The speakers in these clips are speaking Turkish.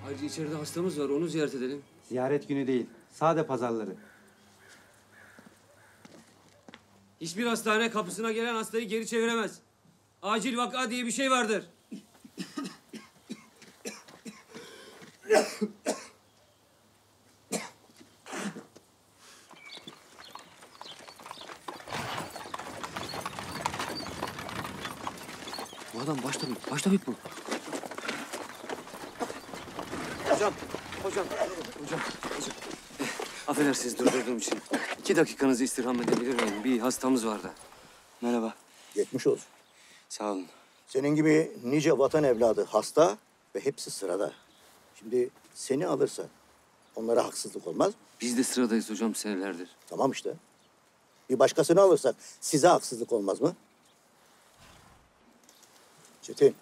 Ayrıca içeride hastamız var, onu ziyaret edelim. Ziyaret günü değil, sade pazarları. Hiçbir hastane kapısına gelen hastayı geri çeviremez. Acil vaka diye bir şey vardır. Bu adam baş tabip bu. Hocam. Affedersiniz durdurduğum için. 2 dakikanızı istirham edebilir miyim? Bir hastamız var da. Merhaba. Geçmiş olsun. Sağ olun. Senin gibi nice vatan evladı hasta ve hepsi sırada. Şimdi seni alırsa onlara haksızlık olmaz. Biz de sıradayız hocam senelerdir. Tamam işte. Bir başkasını alırsak size haksızlık olmaz mı? Çetin.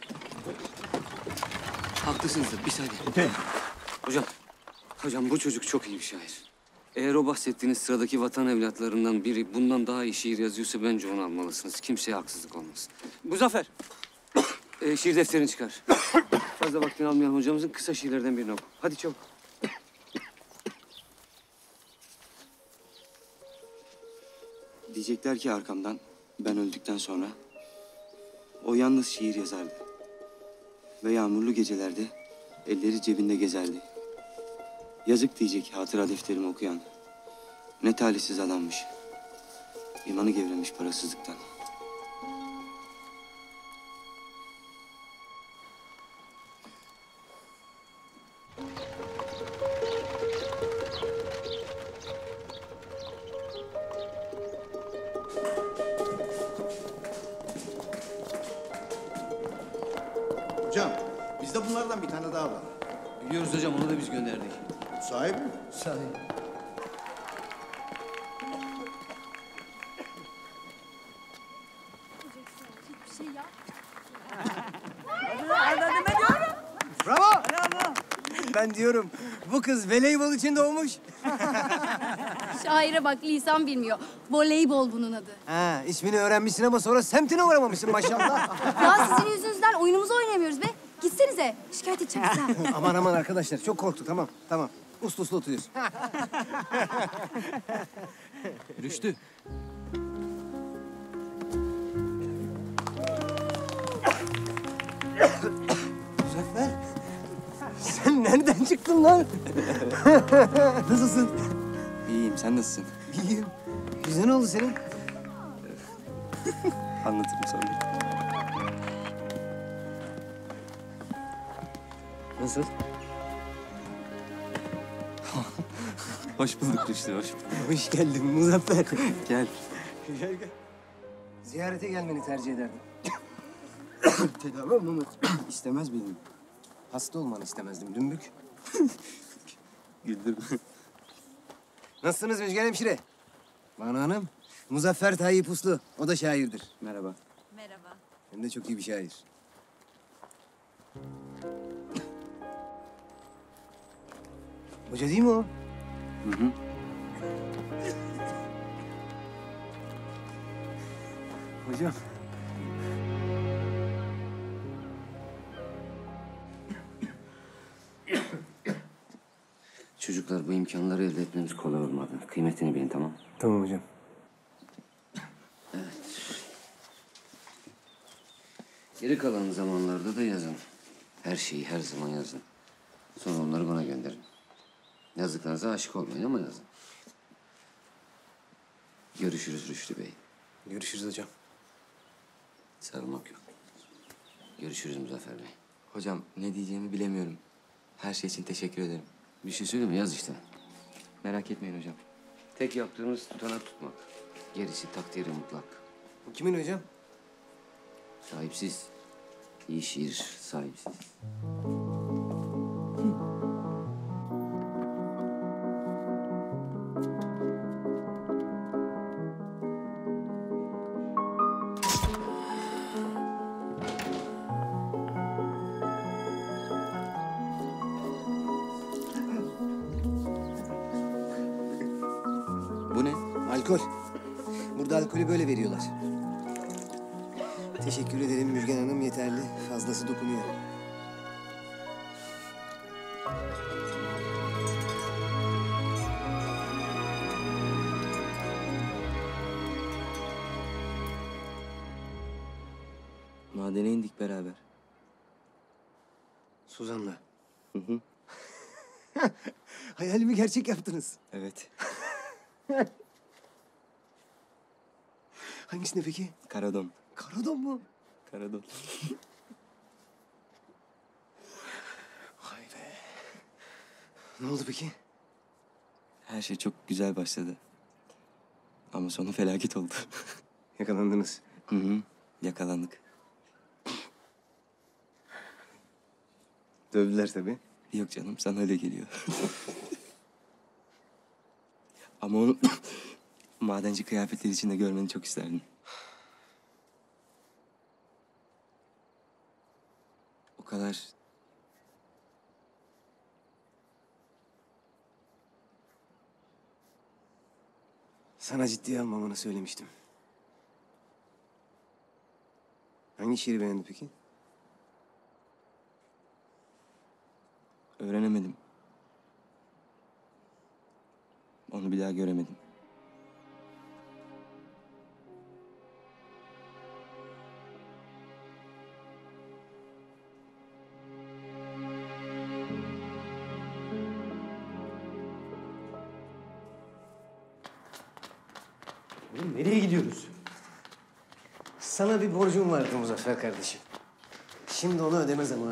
Haklısınızdır. Bir saniye. Çetin. Hocam bu çocuk çok iyi bir şair. Eğer o bahsettiğiniz sıradaki vatan evlatlarından biri bundan daha iyi şiir yazıyorsa bence onu almalısınız. Kimseye haksızlık olmaz. Muzaffer. Şiir defterini çıkar. Fazla vaktini almayan hocamızın kısa şiirlerden birini oku. Hadi çabuk. Diyecekler ki arkamdan ben öldükten sonra o yalnız şiir yazardı. Ve yağmurlu gecelerde elleri cebinde gezerdi. Yazık diyecek hatıra defterimi okuyan. Ne talihsiz adammış. İmanı gevremiş parasızlıktan. Hocam, bizde bunlardan bir tane daha var. Biliyoruz hocam, onu da biz gönderdik. Sahibi mi? Bravo. Ben diyorum bu kız voleybol için doğmuş. Şaire bak lisan bilmiyor. Voleybol bunun adı. Ha, ismini öğrenmişsin ama sonra semtine uğramamışsın maşallah. Ya sizin yüzünüzden oyunumuzu oynayamıyoruz be. Gitsenize. Şikayet edeceğim size. Aman arkadaşlar çok korktu tamam. Uslu oturuyoruz. Rüştü. Muzaffer. Sen nereden çıktın lan? Nasılsın? İyiyim, sen nasılsın? İyiyim. Bize ne oldu senin? Anlatırım sonra. Nasıl? Hoş bulduk Rüştü, hoş bulduk. Hoş geldin Muzaffer. Gel. Gel. Ziyarete gelmeni tercih ederdim. Tedavi olmamı istemez miydim? Hasta olmanı istemezdim dümbük. Güldüm. Nasılsınız Müjgan hemşire? Banu Hanım, Muzaffer Tayyip Uslu. O da şairdir. Merhaba. Merhaba. Hem de çok iyi bir şair. Hoca değil mi o? Hı. Hocam. Çocuklar bu imkanları elde etmemiz kolay olmadı. Kıymetini bilin, tamam mı? Tamam hocam. Geri kalan zamanlarda da yazın. Her şeyi her zaman yazın. Sonra onları bana gönderin. Yazdıklarınıza aşık olmayın ama yazın. Görüşürüz Rüştü Bey. Görüşürüz hocam. Sarılmak yok. Görüşürüz Muzaffer Bey. Hocam ne diyeceğimi bilemiyorum. Her şey için teşekkür ederim. Bir şey söyleyeyim mi? Yaz işte. Merak etmeyin hocam. Tek yaptığımız tutanak tutmak. Gerisi takdiri mutlak. Kimin hocam? Sahipsiz. İyi şiir sahipsiz. Bu ne? Alkol. Burada alkolü böyle veriyorlar. Teşekkür ederim Müjgan Hanım, yeterli. Fazlası dokunuyor. Madene indik beraber. Suzan'la. Hı hı. Hayalimi gerçek yaptınız. Evet. Hangisine peki? Karadon. Karadon mu? Karadon. Vay be. Ne oldu peki? Her şey çok güzel başladı. Ama sonu felaket oldu. Yakalandınız. Hı hı. Yakalandık. Dövdüler tabii. Yok canım, sana öyle geliyor. Ama onu madenci kıyafetleri içinde görmeni çok isterdim. O kadar... Sana ciddiye almamanı söylemiştim. Hangi şiiri beğendin peki? Öğrenemedim. Onu bir daha göremedim. Oğlum nereye gidiyoruz? Sana bir borcum vardı Muzaffer kardeşim. Şimdi onu ödeme zamanı.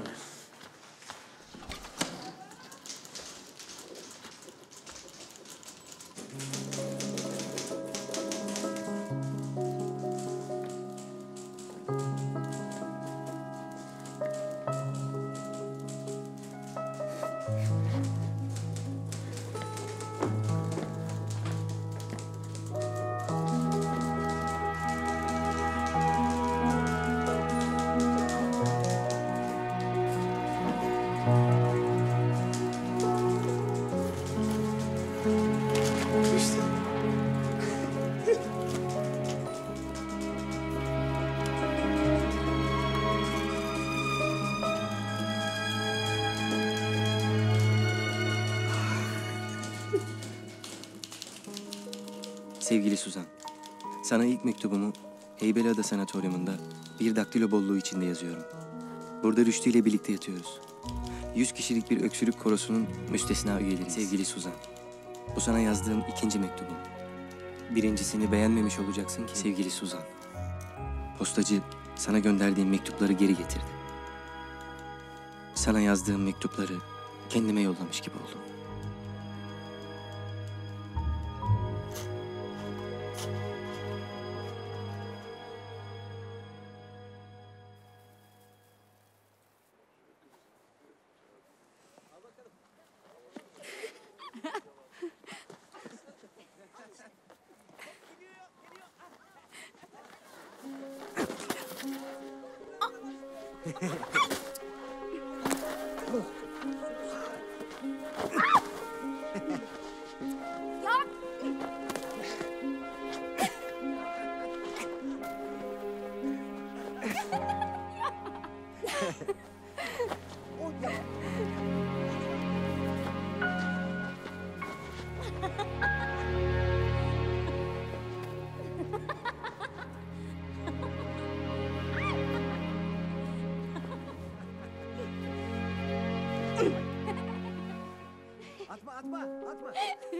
İşte. Sevgili Suzan, sana ilk mektubumu Heybeliada Sanatoryumunda bir daktilo bolluğu içinde yazıyorum. Burada Rüştü ile birlikte yatıyoruz. 100 kişilik bir öksürük korosunun müstesna üyeleri. Sevgili Suzan, bu sana yazdığım ikinci mektubum. Birincisini beğenmemiş olacaksın ki sevgili Suzan. Postacı sana gönderdiğim mektupları geri getirdi. Sana yazdığım mektupları kendime yollamış gibi oldum. Atma, atma, atma.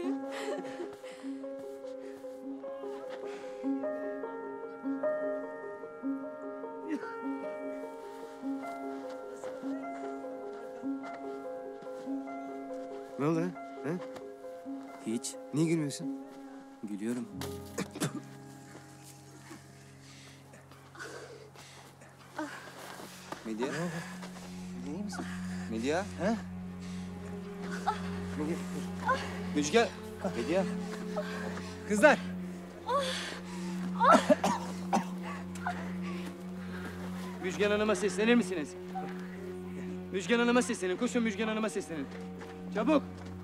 Ne oldu ha? Ha? Hiç. Niye gülmüyorsun? Gülüyorum. Medya? İyi misin? Medya? Ha? Medya. Müjgan. Medya. Kızlar. Müjgan Hanım'a seslenir misiniz? Müjgan Hanım'a seslenin. Koşun Müjgan Hanım'a seslenin. Çabuk.